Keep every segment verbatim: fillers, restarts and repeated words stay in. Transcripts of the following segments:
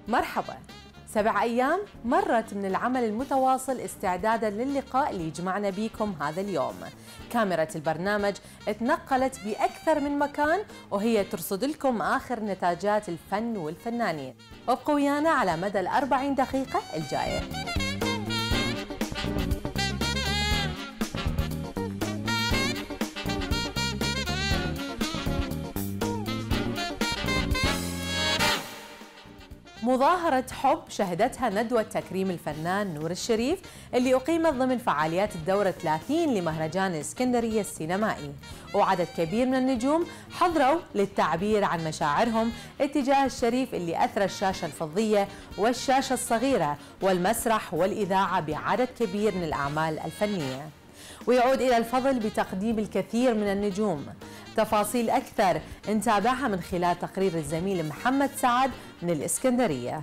مرحبا. سبع أيام مرت من العمل المتواصل استعدادا للقاء اللي يجمعنا بيكم هذا اليوم. كاميرا البرنامج اتنقلت بأكثر من مكان وهي ترصد لكم آخر نتاجات الفن والفنانين. وابقوا ويانا على مدى الأربعين دقيقة الجاية. مظاهرة حب شهدتها ندوة تكريم الفنان نور الشريف اللي أقيمت ضمن فعاليات الدورة ثلاثين لمهرجان الإسكندرية السينمائي، وعدد كبير من النجوم حضروا للتعبير عن مشاعرهم اتجاه الشريف اللي أثرى الشاشة الفضية والشاشة الصغيرة والمسرح والإذاعة بعدد كبير من الأعمال الفنية. ويعود إلى الفضل بتقديم الكثير من النجوم. تفاصيل أكثر نتابعها من خلال تقرير الزميل محمد سعد من الإسكندرية.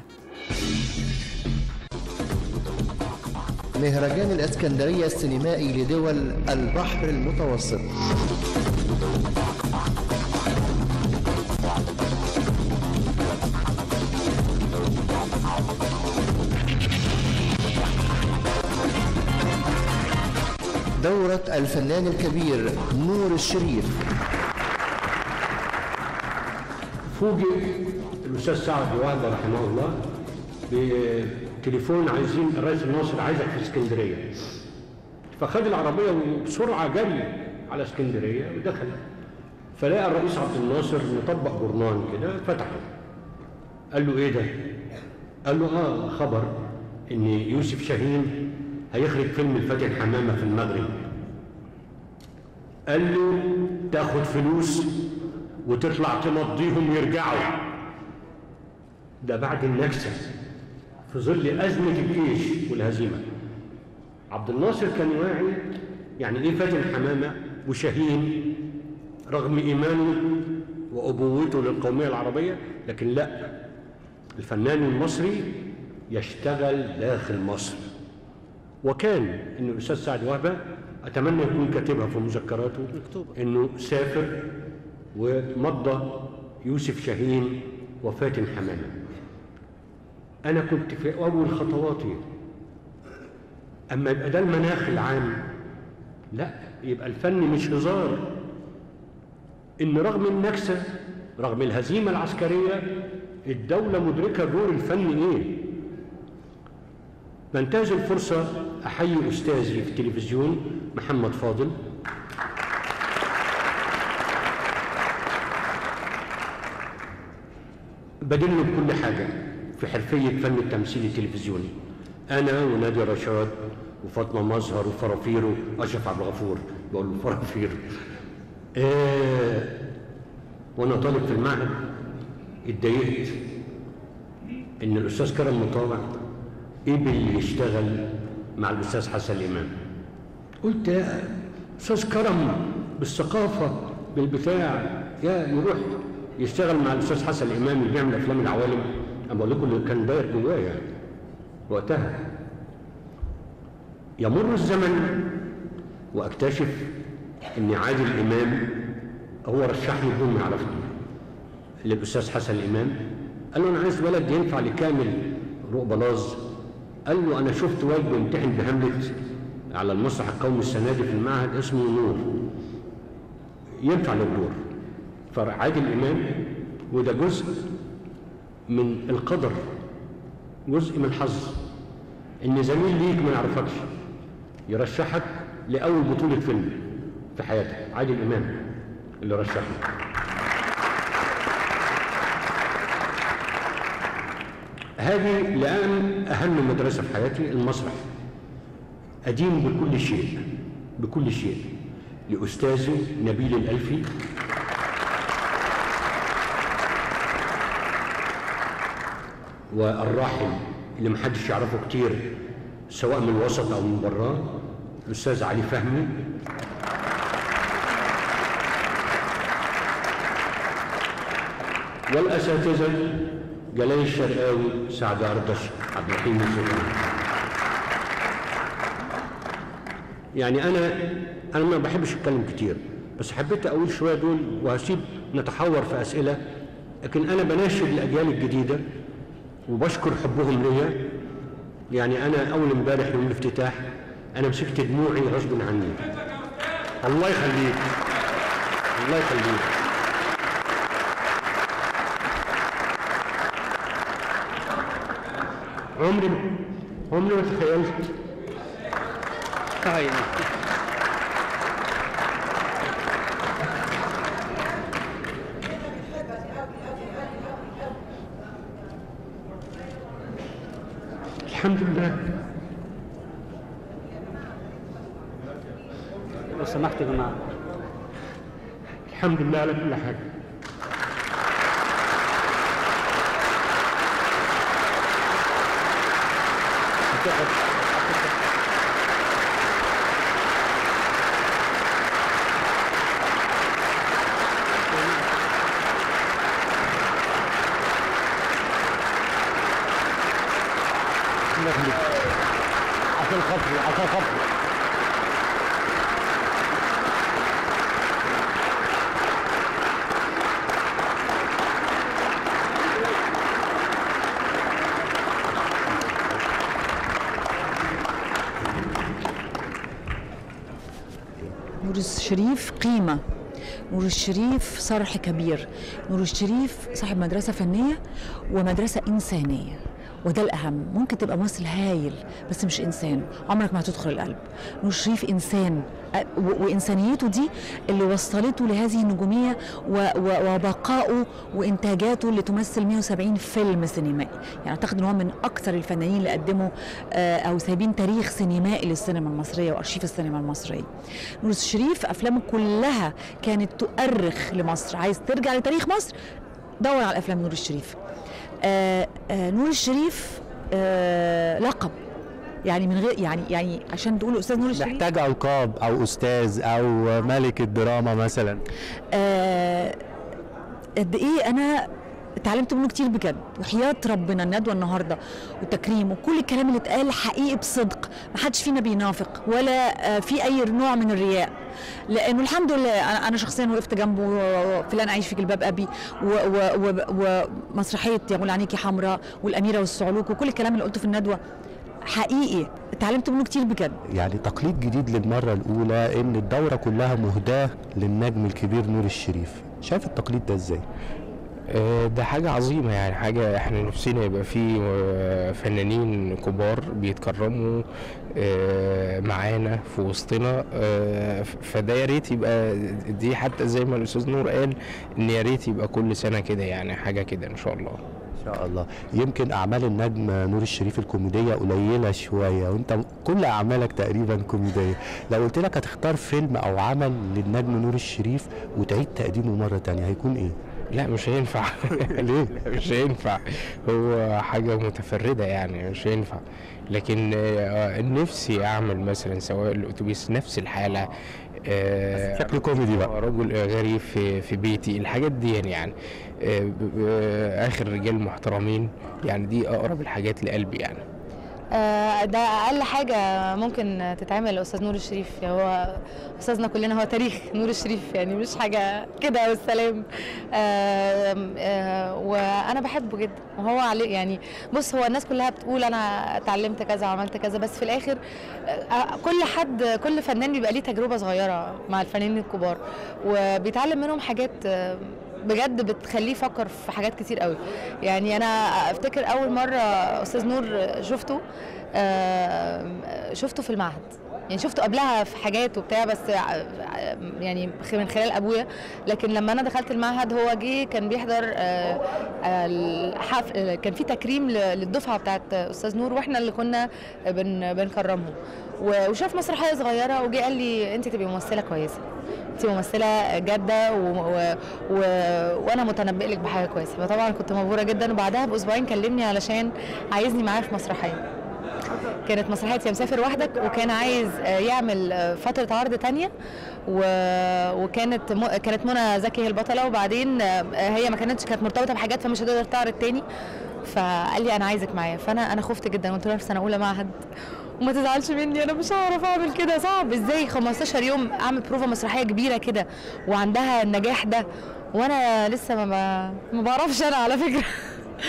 مهرجان الإسكندرية السينمائي لدول البحر المتوسط. دورة الفنان الكبير نور الشريف. فوجئ الأستاذ سعد وهبة رحمه الله بتليفون عايزين الرئيس الناصر عايزك في اسكندرية، فخد العربية وبسرعة جري على اسكندرية ودخل، فلقى الرئيس عبد الناصر مطبق جورنان كده فتحه. قال له إيه ده؟ قال له آه خبر إن يوسف شاهين هيخرج فيلم الفاتن حمامة في المغرب. قال له تاخد فلوس وتطلع تمضيهم يرجعوا. ده بعد النكسة في ظل أزمة الجيش والهزيمة. عبد الناصر كان واعي يعني إيه فاتن حمامة وشاهين رغم إيمانه وأبوته للقومية العربية، لكن لا، الفنان المصري يشتغل داخل مصر. وكان إن الأستاذ سعد وهبة أتمنى يكون كاتبها في مذكراته إنه سافر ومضى يوسف شاهين وفاتن حمامة. أنا كنت في أول خطواتي، أما يبقى ده المناخ العام، لا، يبقى الفن مش هزار. إن رغم النكسة، رغم الهزيمة العسكرية، الدولة مدركة دور الفن إيه. بنتهز الفرصة أحيي أستاذي في التلفزيون محمد فاضل، بدله بكل حاجة في حرفية فن التمثيل التلفزيوني. أنا ونادي رشاد وفاطمة مظهر وفرافيرو أشرف عبد الغفور، بقول له فرافيرو. آه وأنا طالب في المعهد اتضايقت إن الأستاذ كرم مطاوع قبل يشتغل مع الأستاذ حسن الإمام. قلت يا أستاذ كرم بالثقافة بالبتاع، يا يروح يشتغل مع الأستاذ حسن الإمام اللي بيعمل أفلام العوالم. أنا بقول لكم اللي كان داير جوايا وقتها. يمر الزمن وأكتشف إن عادل إمام هو رشحني بدون ما يعرفني للأستاذ حسن الإمام. قال له أنا عايز ولد ينفع لكامل رؤبلاز. قال له أنا شفت ولد بيمتحن بهاملت على المسرح القومي السنة دي في المعهد اسمه نور، ينفع للدور. فعادل إمام، وده جزء من القدر، جزء من الحظ، إن زميل ليك ما يعرفكش يرشحك لأول بطولة فيلم في حياتك. عادل إمام اللي رشحني. هذه الآن أهم مدرسة في حياتي، المسرح. أدين بكل شيء بكل شيء لأستاذي نبيل الألفي، والراحل اللي محدش يعرفه كتير سواء من الوسط أو من براه الأستاذ علي فهمي، والأساتذة جلال الشرقاوي، سعد أردش، عبد الرحيم الزهري. يعني أنا أنا ما بحبش أتكلم كتير، بس حبيت أقول شوية دول وهسيب نتحاور في أسئلة، لكن أنا بناشد الأجيال الجديدة وبشكر حبهم ليا. يعني أنا أول امبارح يوم الافتتاح أنا مسكت دموعي غصب عني. الله يخليك، الله يخليك. عمري عمري ما تخيلت. طيب الحمد لله. لو سمحتوا يا جماعه. الحمد لله على كل حاجه. عشان خاطري عشان خاطري نور الشريف قيمة، نور الشريف صرح كبير، نور الشريف صاحب مدرسة فنية ومدرسة إنسانية، وده الأهم. ممكن تبقى ممثل هايل بس مش إنسان، عمرك ما هتدخل القلب. نور الشريف إنسان، وإنسانيته دي اللي وصلته لهذه النجومية وبقائه وإنتاجاته اللي تمثل مئة وسبعين فيلم سينمائي. يعني أعتقد أنه هو من أكثر الفنانين اللي قدموا أو سايبين تاريخ سينمائي للسينما المصرية وأرشيف السينما المصرية. نور الشريف أفلامه كلها كانت تؤرخ لمصر. عايز ترجع لتاريخ مصر، دور على أفلام نور الشريف. آآ آآ نور الشريف لقب، يعني من غير يعني يعني عشان تقولوا استاذ نور الشريف محتاج القاب او استاذ او ملك الدراما مثلا. قد ايه انا اتعلمت منه كتير بجد، وحياة ربنا الندوة النهارده والتكريم وكل الكلام اللي اتقال حقيقي بصدق، ما حدش فينا بينافق ولا في اي نوع من الرياء، لانه الحمد لله انا شخصيا وقفت جنبه في لن اعيش في جلباب ابي ومسرحيه يا غول عينيكي حمراء والاميره والصعلوك وكل الكلام اللي قلته في الندوه حقيقي اتعلمت منه كتير بجد. يعني تقليد جديد للمره الاولى ان الدوره كلها مهداه للنجم الكبير نور الشريف، شايف التقليد ده ازاي؟ ده حاجة عظيمة، يعني حاجة احنا نفسنا يبقى فيه فنانين كبار بيتكرموا معانا في وسطنا، فده يا ريت يبقى دي حتى زي ما الأستاذ نور قال ان يا ريت يبقى كل سنة كده، يعني حاجة كده ان شاء الله. ان شاء الله. يمكن اعمال النجم نور الشريف الكوميدية قليلة شوية، وانت كل اعمالك تقريبا كوميدية. لو قلت لك هتختار فيلم او عمل للنجم نور الشريف وتعيد تقديمه مرة تانية هيكون ايه؟ لا مش هينفع. ليه؟ مش هينفع، هو حاجة متفردة يعني مش هينفع. لكن نفسي اعمل مثلا سواء الاتوبيس نفس الحالة، شكله كوميدي بقى، رجل غريب في في بيتي، الحاجات دي يعني اخر رجال محترمين، يعني دي اقرب الحاجات لقلبي يعني. ده اقل حاجه ممكن تتعمل لاستاذ نور الشريف، هو استاذنا كلنا، هو تاريخ نور الشريف، يعني مش حاجه كده والسلام. وانا بحبه جدا وهو عليه، يعني بص هو الناس كلها بتقول انا اتعلمت كذا وعملت كذا، بس في الاخر كل حد كل فنان بيبقى ليه تجربه صغيره مع الفنانين الكبار وبيتعلم منهم حاجات بجد بتخليه يفكر في حاجات كتير قوي. يعني انا افتكر اول مره استاذ نور شفته شفته في المعهد، يعني شفته قبلها في حاجات وبتاع بس يعني من خلال ابويا، لكن لما انا دخلت المعهد هو جه كان بيحضر الحفل، كان في تكريم للدفعه بتاعت استاذ نور واحنا اللي كنا بنكرمهم، وشاف مسرحيه صغيره وجه قال لي انت تبقي ممثله كويسه، انت ممثله جاده و... و... و... وانا متنبئ لك بحاجه كويسه. فطبعا كنت مبهوره جدا، وبعدها باسبوعين كلمني علشان عايزني معاه في مسرحيه، كانت مسرحيه يا مسافر وحدك، وكان عايز يعمل فتره عرض تانية و... وكانت م... كانت منى زكي هي البطله، وبعدين هي ما كانتش كانت مرتبطه بحاجات فمش هتقدر تعرض تاني، فقال لي انا عايزك معايا. فانا انا خفت جدا، قلت له في سنه اولى معهد وما تزعلش مني، انا مش هعرف اعمل كده، صعب ازاي خمستاشر يوم اعمل بروفه مسرحيه كبيره كده وعندها النجاح ده وانا لسه ما ما بعرفش انا على فكره.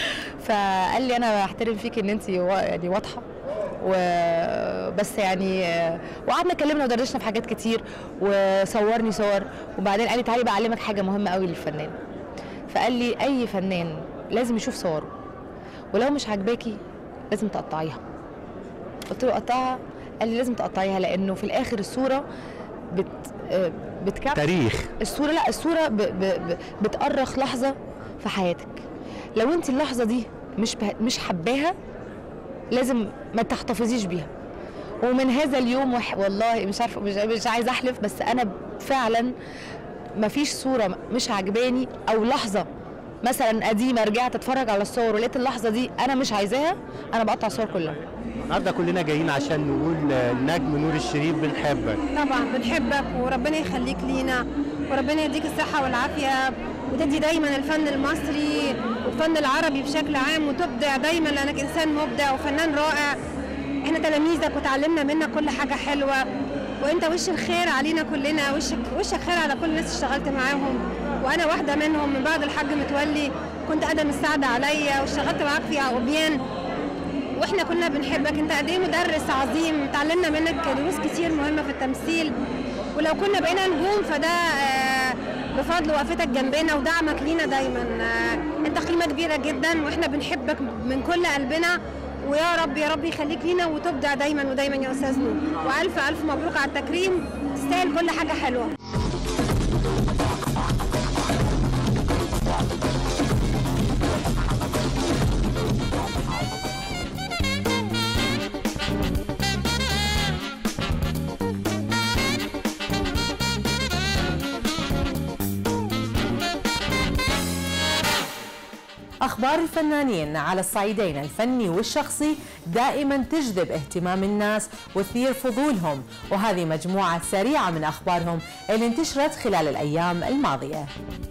فقال لي انا بحترم فيك ان انت يعني واضحه وبس يعني. وقعدنا اتكلمنا ودردشنا في حاجات كتير وصورني صور، وبعدين قال لي تعالي بقى اعلمك حاجه مهمه قوي للفنان. فقال لي اي فنان لازم يشوف صوره، ولو مش عاجباكي لازم تقطعيها. قلت له قطعها؟ قال لي لازم تقطعيها، لانه في الاخر الصوره بت بتكعب تاريخ الصوره. لا الصوره ب... ب... بتأرخ لحظه في حياتك. لو انت اللحظه دي مش ب... مش حباها لازم ما تحتفظيش بيها. ومن هذا اليوم وح... والله مش عارفه مش, مش عايزه احلف، بس انا فعلا ما فيش صوره مش عجباني او لحظه مثلا قديمه رجعت اتفرج على الصور ولقيت اللحظه دي انا مش عايزاها، انا بقطع الصور كلها. النهارده كلنا جايين عشان نقول النجم نور الشريف بنحبك. طبعا بنحبك وربنا يخليك لينا وربنا يديك الصحه والعافيه وتدي دايما الفن المصري والفن العربي بشكل عام وتبدع دايما، لانك انسان مبدع وفنان رائع. احنا تلاميذك وتعلمنا منك كل حاجه حلوه، وانت وش الخير علينا كلنا، وشك وشك خير على كل الناس اشتغلت معاهم، وانا واحده منهم. من بعد الحاج متولي كنت ادم السعاده عليا واشتغلت معاك في عقوبيان، واحنا كنا بنحبك. انت قد ايه مدرس عظيم، اتعلمنا منك دروس كتير مهمه في التمثيل، ولو كنا بقينا نجوم فده بفضل وقفتك جنبنا ودعمك لينا دايما. انت قيمه كبيره جدا واحنا بنحبك من كل قلبنا، ويا رب يا رب يخليك لينا وتبدع دايما ودايما يا استاذ نور. والف الف مبروك على التكريم، تستاهل كل حاجه حلوه. أخبار الفنانين على الصعيدين الفني والشخصي دائما تجذب اهتمام الناس وتثير فضولهم، وهذه مجموعة سريعة من أخبارهم اللي انتشرت خلال الأيام الماضية.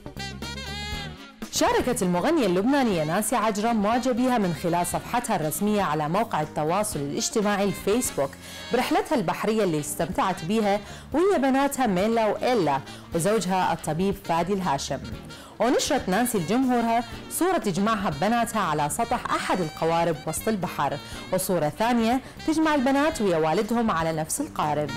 شاركت المغنية اللبنانية نانسي عجرم معجبيها من خلال صفحتها الرسمية على موقع التواصل الاجتماعي الفيسبوك برحلتها البحرية اللي استمتعت بها وهي بناتها ميلا وإيلا وزوجها الطبيب فادي الهاشم. ونشرت نانسي لجمهورها صورة تجمعها ببناتها على سطح أحد القوارب وسط البحر، وصورة ثانية تجمع البنات ويا والدهم على نفس القارب.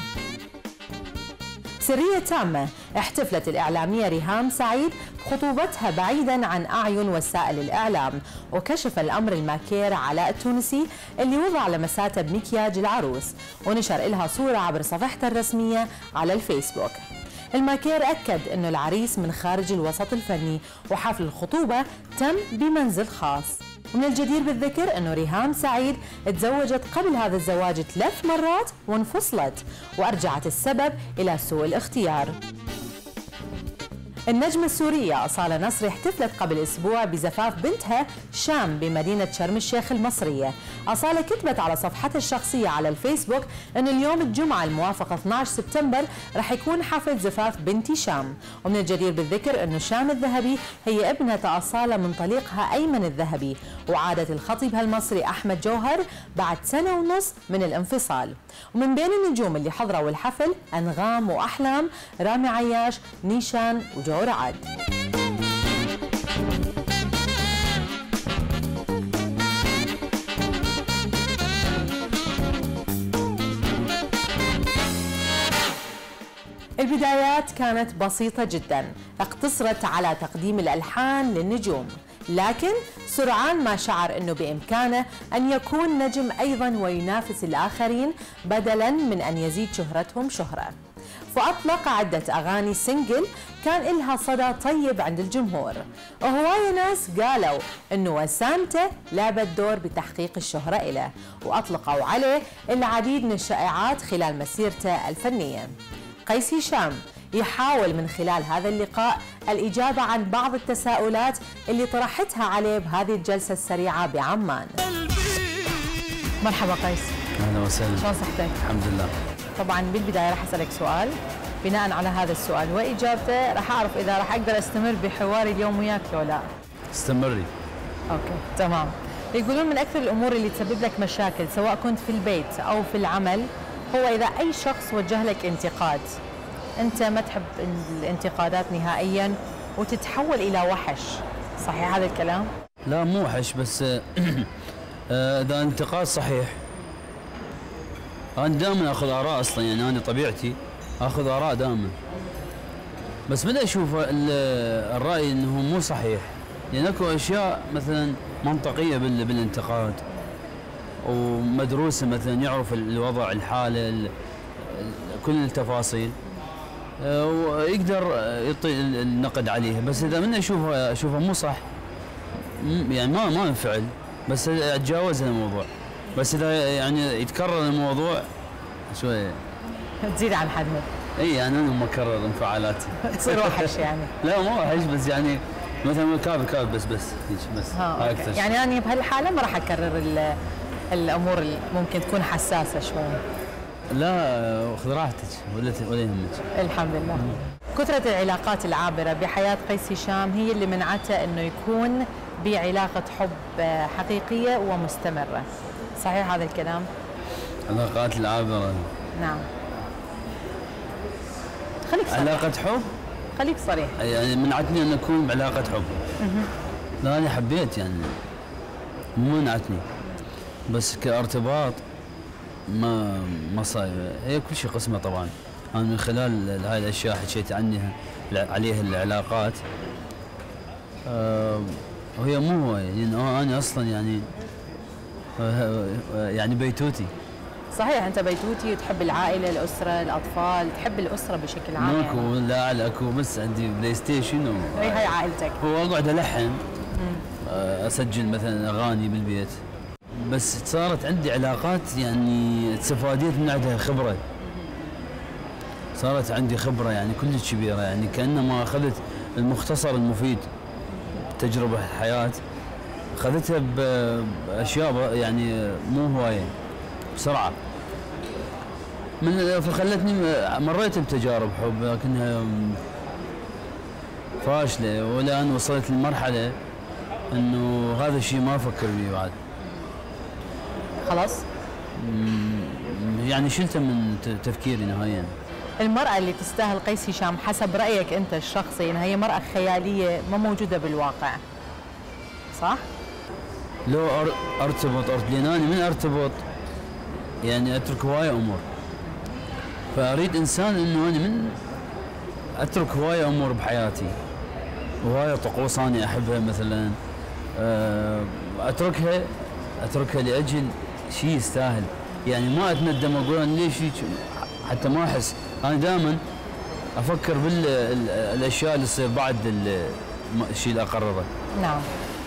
سرية تامة احتفلت الإعلامية ريهام سعيد بخطوبتها بعيدا عن أعين وسائل الإعلام، وكشف الأمر الماكير علاء التونسي اللي وضع لمساته بمكياج العروس، ونشر لها صورة عبر صفحتها الرسمية على الفيسبوك. الماكير أكد أنه العريس من خارج الوسط الفني وحفل الخطوبة تم بمنزل خاص. ومن الجدير بالذكر أنه ريهام سعيد تزوجت قبل هذا الزواج ثلاث مرات وانفصلت، وأرجعت السبب إلى سوء الاختيار. النجمة السورية أصالة نصري احتفلت قبل أسبوع بزفاف بنتها شام بمدينة شرم الشيخ المصرية. أصالة كتبت على صفحتها الشخصية على الفيسبوك أن اليوم الجمعة الموافق اثني عشر سبتمبر رح يكون حفل زفاف بنتي شام. ومن الجدير بالذكر أنه شام الذهبي هي ابنة أصالة من طليقها أيمن الذهبي، وعادت لخطيبها المصري أحمد جوهر بعد سنة ونص من الانفصال. ومن بين النجوم اللي حضروا الحفل أنغام وأحلام، رامي عياش، نيشان وجو رعد. البدايات كانت بسيطة جدا، اقتصرت على تقديم الألحان للنجوم، لكن سرعان ما شعر أنه بإمكانه أن يكون نجم أيضا وينافس الآخرين بدلا من أن يزيد شهرتهم شهرة. فأطلق عدة أغاني سنجل كان إلها صدى طيب عند الجمهور، وهواية ناس قالوا أنه وسامته لعبت دور بتحقيق الشهرة إله، وأطلقوا عليه العديد من الشائعات خلال مسيرته الفنية. قيس هشام يحاول من خلال هذا اللقاء الإجابة عن بعض التساؤلات اللي طرحتها عليه بهذه الجلسة السريعة بعمان. مرحبا قيس. أهلا وسهلا. شلون صحتك؟ الحمد لله. طبعا بالبداية راح أسألك سؤال، بناء على هذا السؤال وإجابته راح أعرف إذا راح أقدر أستمر بحواري اليوم وياك لو لا. استمري. أوكي تمام. يقولون من أكثر الأمور اللي تسبب لك مشاكل سواء كنت في البيت أو في العمل هو إذا أي شخص وجه لك انتقاد. أنت ما تحب الانتقادات نهائيا وتتحول إلى وحش، صحيح هذا الكلام؟ لا مو وحش، بس اذا انتقاد صحيح. انا دائما اخذ اراء اصلا، يعني انا طبيعتي اخذ اراء دائما، بس بدأ اشوف الراي انه مو صحيح، يعني اكو اشياء مثلا منطقيه بالانتقاد ومدروسه، مثلا يعرف الوضع، الحاله، كل التفاصيل، ويقدر يعطي النقد عليها. بس اذا من اشوفها اشوفها مو صح، يعني ما ما انفعل، بس اتجاوز الموضوع. بس اذا يعني يتكرر الموضوع شويه تزيد عن حدها. اي يعني انا مكرر انفعالاتي تصير وحش يعني. لا مو وحش، بس يعني مثلا كاب كاب بس بس هيك بس. ها أكثر. يعني انا بهالحاله ما راح اكرر الامور اللي ممكن تكون حساسه شوي. لا خذ راحتك ولا ولا يهمك. الحمد لله. مم. كثرة العلاقات العابرة بحياة قيس هشام هي اللي منعته انه يكون بعلاقة حب حقيقية ومستمرة. صحيح هذا الكلام؟ علاقات العابرة. نعم. خليك صريح. علاقة حب؟ خليك صريح. يعني منعتني ان اكون بعلاقة حب. لا انا حبيت يعني، مو منعتني، بس كارتباط ما ما صاير. هي كل شيء قسمه طبعا. انا من خلال هاي الاشياء حكيت عنها عليها العلاقات، أه وهي مو هوايه، لان يعني انا اصلا يعني يعني بيتوتي. صحيح انت بيتوتي وتحب العائله، الاسره، الاطفال، تحب الاسره بشكل عام. ماكو يعني. لا اكو بس عندي بلاي ستيشن و... هي هاي عائلتك. واقعد الحن، اسجل مثلا اغاني بالبيت. بس صارت عندي علاقات يعني استفاديت من عندها خبره. صارت عندي خبره يعني كلش كبيره، يعني كانما اخذت المختصر المفيد تجربه الحياه، اخذتها باشياء يعني مو هوايه بسرعه. من فخلتني مريت بتجارب حب لكنها فاشله، ولا انا وصلت لمرحله انه هذا الشيء ما افكر به بعد. خلاص؟ يعني شلته من تفكيري نهائيا. المرأة اللي تستاهل قيس هشام حسب رأيك أنت الشخصي إنها هي مرأة خيالية ما موجودة بالواقع، صح؟ لو ارتبط ارتبط لان انا من ارتبط يعني اترك هوايه امور، فاريد انسان انه انا من اترك هوايه امور بحياتي، هوايه طقوس انا احبها مثلا اتركها اتركها لاجل شيء يستاهل، يعني ما اتندم اقول انا ليش هيك، حتى ما احس. انا دائما افكر بالاشياء اللي تصير بعد الشيء اللي اقرره. نعم.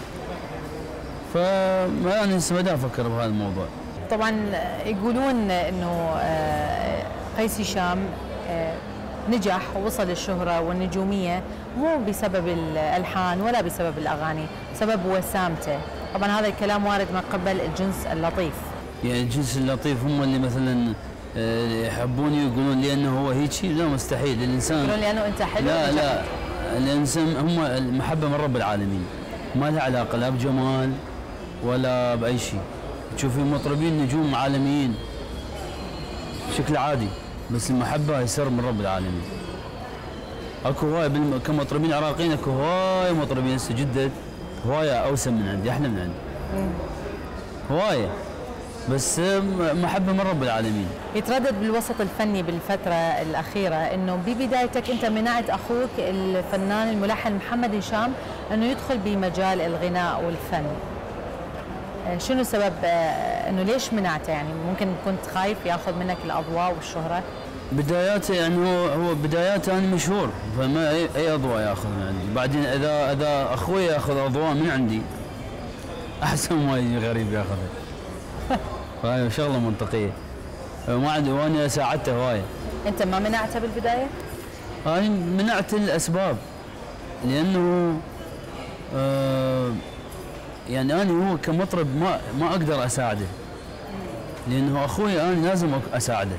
فما انا هسه ما افكر بهذا الموضوع. طبعا يقولون انه قيس هشام نجح ووصل للشهرة والنجومية مو بسبب الألحان ولا بسبب الأغاني، بسبب وسامته. طبعا هذا الكلام وارد من قبل الجنس اللطيف. يعني الجنس اللطيف هم اللي مثلا يحبوني ويقولون لأنه هو هيك؟ لا مستحيل. الإنسان يقولون لأنه أنت حلو. لا لا الإنسان هم المحبة من رب العالمين، ما لها علاقة لا بجمال ولا بأي شيء. تشوفي مطربين نجوم عالميين بشكل عادي، بس المحبة هي سر من رب العالمين. اكو هواية بالم... كمطربين عراقيين اكو هواية مطربين هسه جدد هواية اوسم من عندي، احلى من عندي. هواية، بس محبة من رب العالمين. يتردد بالوسط الفني بالفترة الأخيرة انه ببدايتك انت منعت اخوك الفنان الملحن محمد هشام انه يدخل بمجال الغناء والفن. شنو سبب انه ليش منعته؟ يعني ممكن كنت خايف ياخذ منك الاضواء والشهره؟ بداياته يعني هو هو بداياته انا مشهور، فما اي, أي اضواء ياخذ من عندي، بعدين اذا اذا اخوي ياخذ اضواء من عندي احسن ما يجي غريب ياخذها. فهي شغله منطقيه. ما عندي، وانا ساعدته هوايه. انت ما منعته بالبدايه؟ انا منعت الاسباب لانه آه يعني انا هو كمطرب ما ما اقدر اساعده، لانه اخوي انا لازم اساعده.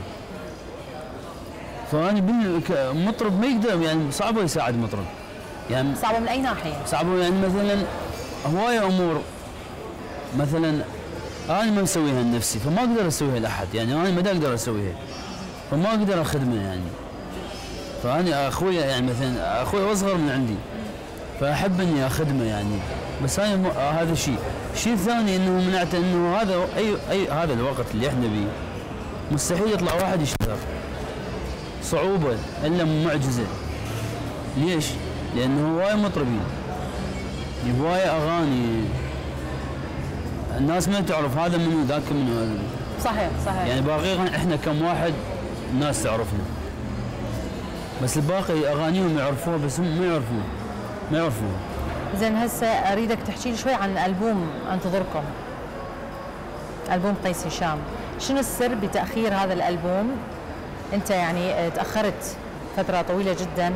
فانا كمطرب ما يقدر، يعني صعب يساعد مطرب. يعني صعبه من اي ناحيه؟ صعبه يعني مثلا هوايه امور مثلا انا ما مسويها لنفسي، فما اقدر اسويها لاحد، يعني انا ما اقدر اسويها، فما اقدر اخدمه يعني. فانا اخوي يعني مثلا اخوي اصغر من عندي، فاحب اني اخدمه يعني. بس هاي م... آه هذا شيء. الشيء الثاني انه منعته انه هذا اي اي هذا الوقت اللي احنا بيه مستحيل يطلع واحد يشتغل. صعوبه الا معجزه. ليش؟ لانه هواي مطربين. هواي اغاني. الناس ما تعرف هذا منو ذاك منو هذا. صحيح صحيح. يعني باقي احنا كم واحد الناس تعرفنا. بس الباقي اغانيهم يعرفوها بس هم ما يعرفوها. ما يعرفوها. زين هسه اريدك تحكي لي شوي عن البوم انتظركم. البوم قيس هشام، شنو السر بتاخير هذا الالبوم؟ انت يعني تاخرت فتره طويله جدا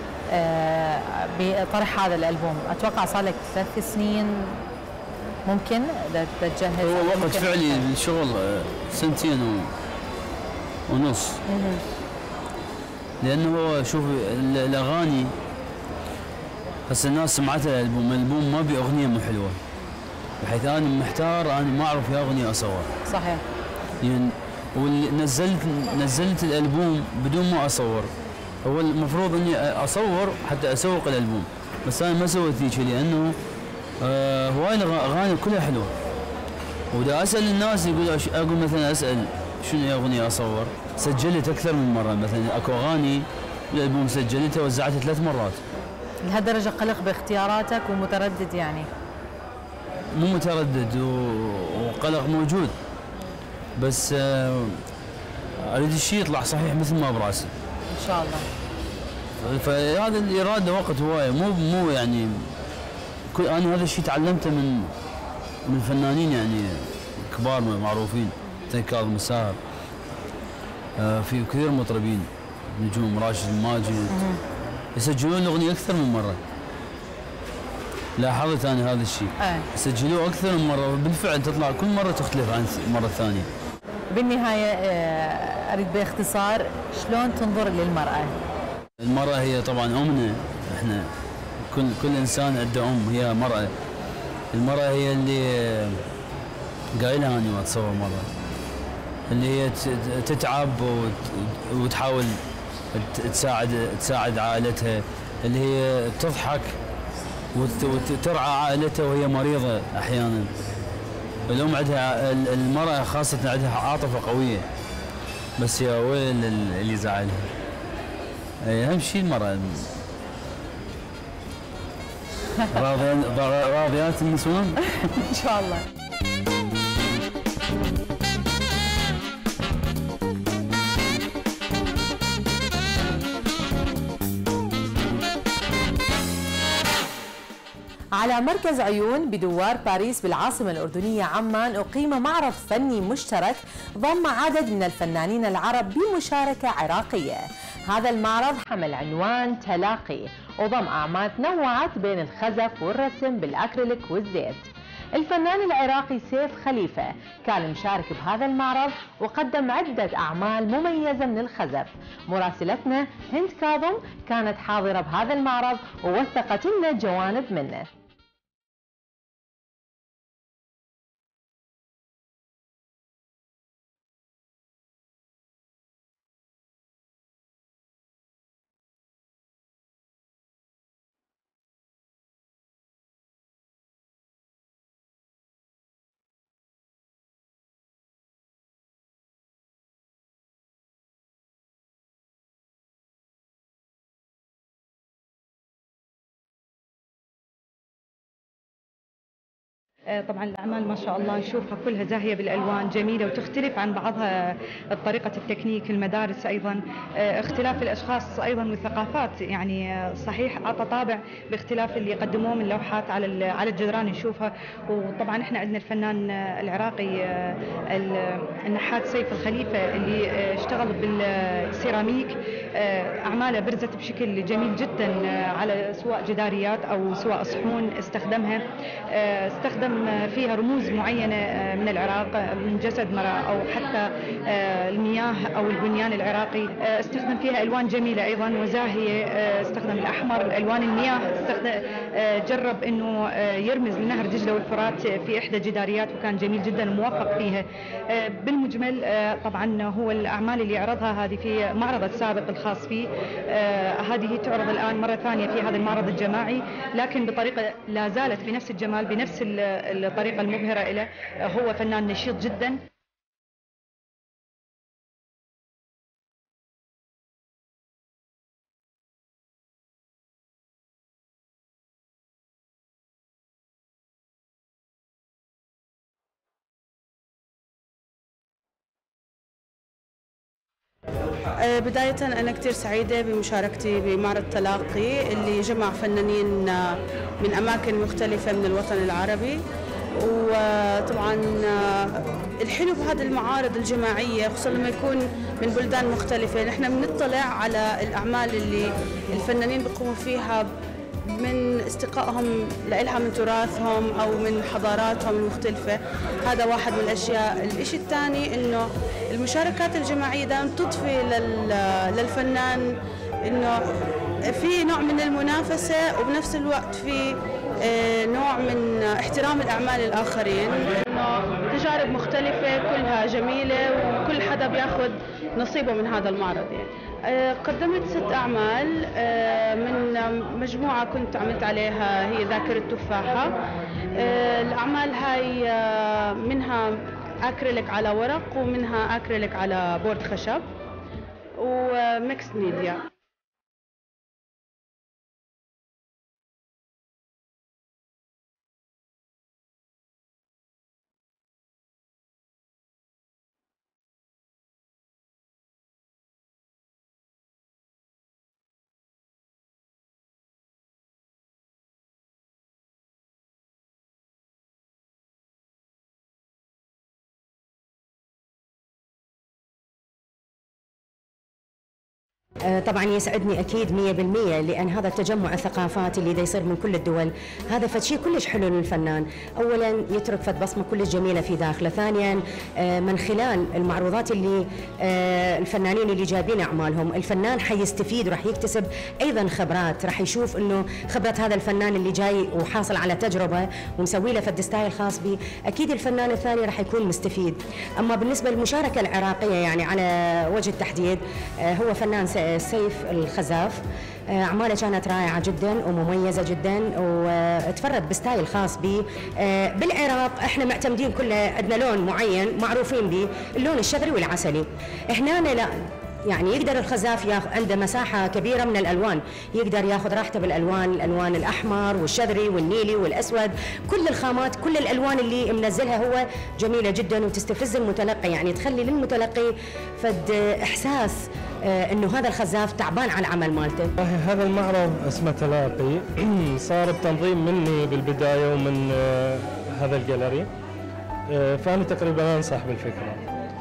بطرح هذا الالبوم، اتوقع صار لك ثلاث سنين ممكن تتجهز. هو وقت فعلي الشغل سنتين ونص. لانه هو شوف الاغاني هسه الناس سمعتها الالبوم، الالبوم ما بي اغنيه مو حلوه. بحيث انا محتار انا ما اعرف يا اغنيه اصور. صحيح. يعني ونزلت نزلت الالبوم بدون ما اصور. هو المفروض اني اصور حتى اسوق الالبوم، بس انا ما سويت ذيك لانه آه هواي الاغاني كلها حلوه. ودا اسال الناس يقول اقول مثلا اسال شنو اغنيه اصور؟ سجلت اكثر من مره، مثلا اكو اغاني الالبوم سجلتها وزعتها ثلاث مرات. لهالدرجه قلق باختياراتك ومتردد يعني؟ مو متردد وقلق موجود، بس آه اريد الشيء يطلع صحيح مثل ما براسي. ان شاء الله. فهذا الاراده وقت هوايه مو مو يعني كل انا هذا الشيء تعلمته من من فنانين يعني كبار معروفين زي كاظم الساهر. آه في كثير مطربين نجوم راشد الماجد يسجلون الاغنيه اكثر من مره. لاحظت انا هذا الشيء. يسجلوه اكثر من مره وبالفعل تطلع كل مره تختلف عن المره الثانيه. بالنهايه اريد باختصار شلون تنظر للمراه؟ المراه هي طبعا امنا، احنا كل كل انسان عنده ام، هي مراه. المراه هي اللي قايلها انا ما اتصور مره، اللي هي تتعب وتحاول تساعد تساعد عائلتها، اللي هي تضحك وترعى عائلتها وهي مريضه احيانا. الام عندها المراه خاصه عندها عاطفه قويه، بس يا ويل اللي زعلها. اهم شيء المراه. راضيات النسوان؟ ان شاء الله. على مركز عيون بدوار باريس بالعاصمة الأردنية عمان أقيم معرض فني مشترك ضم عدد من الفنانين العرب بمشاركة عراقية. هذا المعرض حمل عنوان تلاقي وضم أعمال تنوعت بين الخزف والرسم بالأكريليك والزيت. الفنان العراقي سيف خليفة كان مشارك بهذا المعرض وقدم عدة أعمال مميزة من الخزف. مراسلتنا هند كاظم كانت حاضرة بهذا المعرض ووثقت لنا جوانب منه. طبعا الأعمال ما شاء الله نشوفها كلها زاهية بالألوان، جميلة وتختلف عن بعضها طريقة التكنيك، المدارس أيضا، اختلاف الأشخاص أيضا والثقافات. يعني صحيح أعطى طابع باختلاف اللي قدموه من لوحات على على الجدران نشوفها. وطبعا احنا عندنا الفنان العراقي النحات سيف الخليفة اللي اشتغل بالسيراميك، أعماله برزت بشكل جميل جدا على سواء جداريات أو سواء صحون استخدمها. استخدم استخدم فيها رموز معينة من العراق، من جسد مرأة أو حتى المياه أو البنيان العراقي. استخدم فيها ألوان جميلة أيضا وزاهية، استخدم الأحمر، ألوان المياه، استخدم جرب أنه يرمز لنهر دجلة والفرات في إحدى الجداريات وكان جميل جدا وموفق فيها. بالمجمل طبعا هو الأعمال اللي عرضها هذه في معرض السابق الخاص فيه، هذه تعرض الآن مرة ثانية في هذا المعرض الجماعي، لكن بطريقة لا زالت في نفس الجمال بنفس الطريقة المبهرة له. هو فنان نشيط جدا. بداية أنا كثير سعيدة بمشاركتي بمعرض تلاقي اللي جمع فنانين من أماكن مختلفة من الوطن العربي. وطبعا الحلو بهذه المعارض الجماعية خصوصا لما يكون من بلدان مختلفة، نحن بنطلع على الأعمال اللي الفنانين بيقوموا فيها من استقائهم لإلها من تراثهم أو من حضاراتهم المختلفة. هذا واحد من الأشياء. الإشي الثاني إنه المشاركات الجماعية دائما تضفي للفنان إنه في نوع من المنافسة وبنفس الوقت في نوع من احترام الأعمال الآخرين. إنه تجارب مختلفة كلها جميلة وكل حدا بياخذ نصيبه من هذا المعرض. يعني قدمت ست أعمال من مجموعة كنت عملت عليها هي ذاكرة تفاحة. الأعمال هاي منها أكريليك على ورق ومنها أكريليك على بورد خشب وميكس ميديا. طبعا يسعدني اكيد مية بالمية لان هذا التجمع الثقافات اللي دا يصير من كل الدول هذا فد شيء كلش حلو للفنان. اولا يترك فد بصمه كلش جميله في داخله، ثانيا من خلال المعروضات اللي الفنانين اللي جايبين اعمالهم الفنان حيستفيد وراح يكتسب ايضا خبرات، راح يشوف انه خبره هذا الفنان اللي جاي وحاصل على تجربه ومسوي له فد ستايل خاص به، اكيد الفنان الثاني راح يكون مستفيد. اما بالنسبه للمشاركه العراقيه يعني على وجه التحديد هو فنان سيف الخزاف، أعماله كانت رائعة جدا ومميزة جدا وتفرد بستايل خاص به. بالعراق احنا معتمدين كله عندنا لون معين معروفين به، اللون الشذري والعسلي. هنا لا، يعني يقدر الخزاف ياخذ عنده مساحة كبيرة من الألوان، يقدر ياخذ راحته بالألوان، الألوان الأحمر والشذري والنيلي والأسود، كل الخامات كل الألوان اللي منزلها هو جميلة جدا وتستفز المتلقي، يعني تخلي للمتلقي فد إحساس انه هذا الخزاف تعبان على العمل مالته. هذا المعرض اسمه تلاقي صار بتنظيم مني بالبدايه ومن هذا الجاليري، فانا تقريبا انا صاحب الفكره.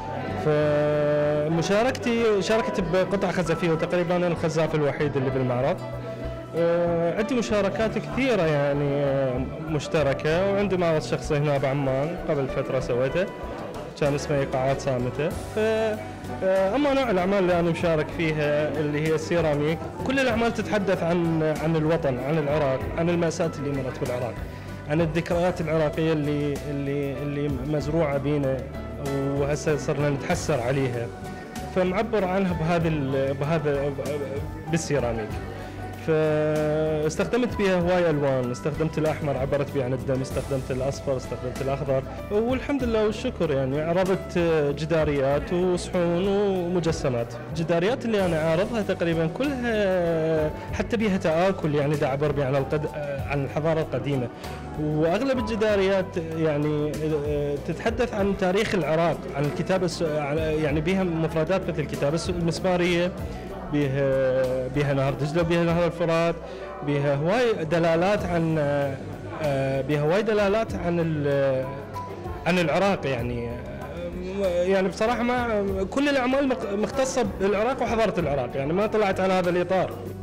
فمشاركتي شاركت بقطع خزفيه وتقريبا انا الخزاف الوحيد اللي بالمعرض. عندي مشاركات كثيره يعني مشتركه، وعندي معرض شخصي هنا بعمان قبل فتره سويته كان اسمه ايقاعات صامته. اما نوع الاعمال اللي انا مشارك فيها اللي هي السيراميك، كل الاعمال تتحدث عن عن الوطن، عن العراق، عن المأساة اللي مرت بالعراق، عن الذكريات العراقيه اللي اللي اللي مزروعه بينا وهسه صرنا نتحسر عليها، فمعبر عنها بهذا بهذا بالسيراميك. فاستخدمت بها هواي الوان، استخدمت الاحمر عبرت به عن الدم، استخدمت الاصفر، استخدمت الاخضر، والحمد لله والشكر يعني عرضت جداريات وصحون ومجسمات. الجداريات اللي انا عارضها تقريبا كلها حتى بها تآكل، يعني دا عبر به عن القد... عن الحضاره القديمه، واغلب الجداريات يعني تتحدث عن تاريخ العراق، عن الكتابه الس... يعني بها مفردات مثل الكتابه المسماريه، بها بها نهر دجله، بها نهر الفرات، بها هواي دلالات عن بها هواي دلالات عن عن العراق. يعني يعني بصراحه ما كل الاعمال مختصه بالعراق وحضاره العراق، يعني ما طلعت على هذا الاطار.